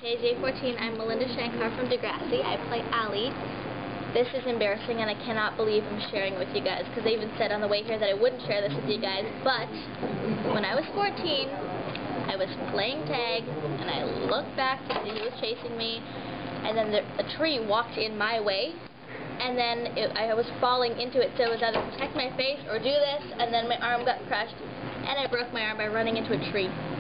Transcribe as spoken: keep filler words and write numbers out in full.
A J fourteen, I'm Melinda Shankar from Degrassi. I play Allie. This is embarrassing and I cannot believe I'm sharing it with you guys because I even said on the way here that I wouldn't share this with you guys, but when I was fourteen, I was playing tag and I looked back to see who was chasing me, and then the, a tree walked in my way, and then it, I was falling into it, so it was either protect my face or do this, and then my arm got crushed and I broke my arm by running into a tree.